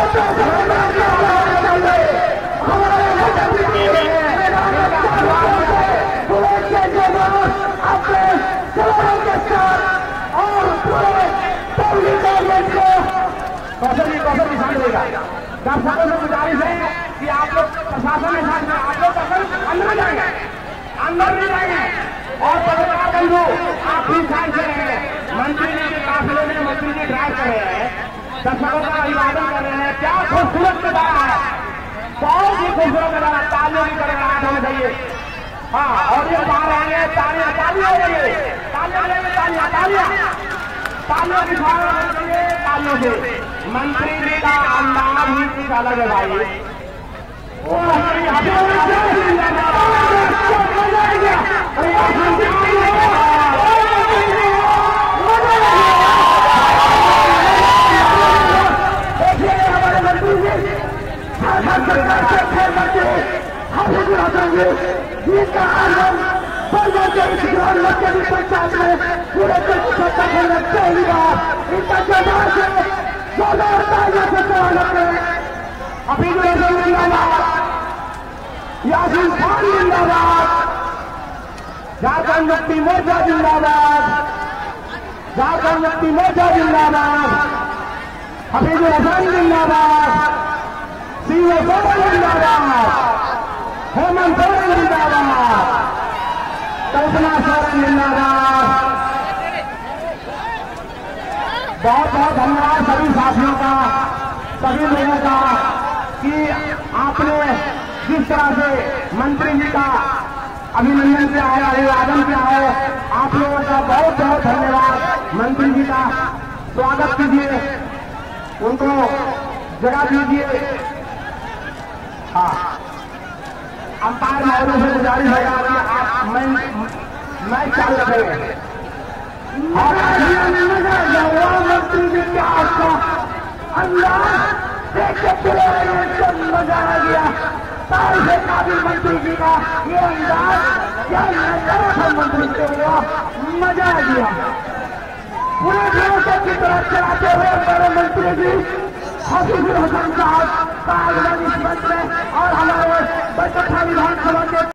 कौशल निशान देगा। दर्शकों से गुजारिश है कि आप लोग प्रशासन के साथ में आप लोग अंदर जाएंगे, अंदर नहीं जाएंगे। और पत्रकार बंधु आप भी साइड से रहे हैं। मंत्री जी के काफिले में मंत्री जी ड्राइव कर रहे हैं, दर्शकों का अभिवादन कर रहे हैं। क्या खूबसूरत नजारा है, बहुत ही खूबसूरत नजारा। तालियों की तरह आठ होना चाहिए। हाँ, और ये पा रहे हैं तालियां, तालियां हो रही है, तालियां तालियां तालियां तालियों की भावना होनी चाहिए। तालियों से मंत्री जी का अंदाज ही कुछ अलग है भाई। देखिए हमारे मंत्री जी सरकार से खेल करके जिसका आंदोलन पंचायत में पूरे पहली बार इनका जोरदार से स्वागत है। हफीजुल हसन जिंदाबाद, यासीन खान जिंदाबाद, झारखंड मुक्ति मोर्चा जिंदाबाद, झारखंड मुक्ति मोर्चा जिंदाबाद, हफीजुल हसन जिंदाबाद, सीओ सोरेन जिंदाबाद, हेमंत सोरेन जिंदाबाद, कल्पना सोरेन जिंदाबाद। बहुत बहुत धन्यवाद सभी साथियों का, सभी लोगों का कि आपने जिस तरह से मंत्री जी का अभिनंदन किया है, अभिवादन किया है। आप लोगों का बहुत बहुत धन्यवाद। मंत्री जी का स्वागत कीजिए, उनको जगह दीजिए। हाँ, अंपायर महोदय से गुजारिश है कि आप मैं चाल रखेंगे। मंत्री जी का आपका अंदाज देख के मजा आ गया। सारे से काबिल मंत्री जी का ये अंदाज क्या नजारा था, मंत्री से हुआ मजा आ गया। पूरे देश की तरफ चलाते हुए हमारे मंत्री जी हफीजुल हसन साहब का आगमन इस मंच में और हमारे बचपन विधानसभा के